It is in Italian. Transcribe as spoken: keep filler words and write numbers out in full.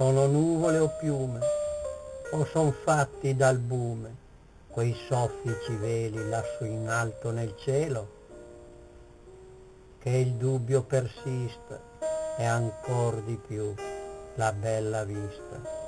Sono nuvole o piume, o son fatti d'albume, quei soffici veli lassù in alto nel cielo? Che il dubbio persista e ancor di più la bella vista.